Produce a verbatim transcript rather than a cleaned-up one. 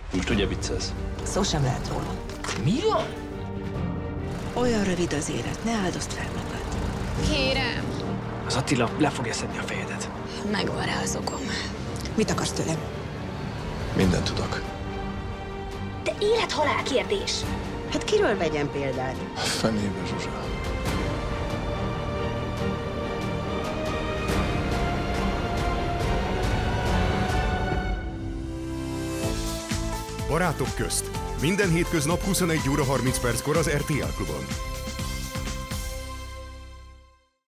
Most ugye viccelsz? Szó sem lehet róla. Mi van? Olyan rövid az élet, ne áldozd fel magad. Kérem. Az Attila le fogja szedni a fejedet. Megvan rá az okom. Mit akarsz tőlem? Mindent tudok. De élet-halál kérdés. Hát kiről vegyem példát? Fenébe, Zsuzsa. Barátok közt. Minden hétköznap huszonegy óra harminc perckor az er té el Klubon.